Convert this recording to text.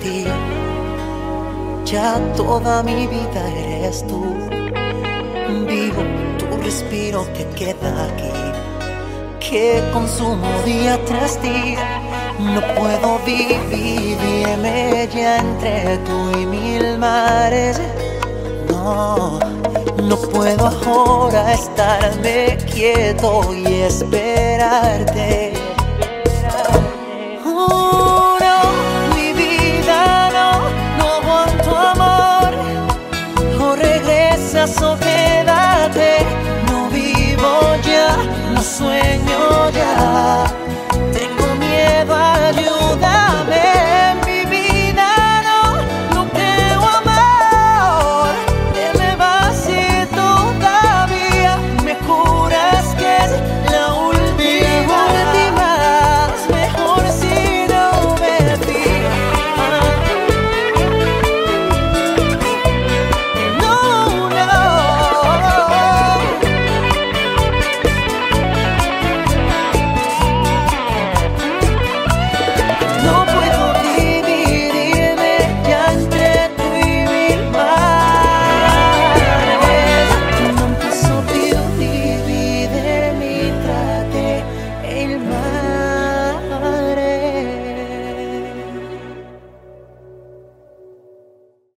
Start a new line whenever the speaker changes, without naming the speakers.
ti. Ya toda mi vida eres tú. Vivo tu respiro que queda aquí, que consumo día tras día. No puedo vivirme ya entre tú y mil mares. No, no puedo ahora estarme quieto y esperarte. Oh, no, mi vida, no aguanto amor. O regresas o quédate. No vivo ya, no sueño ya.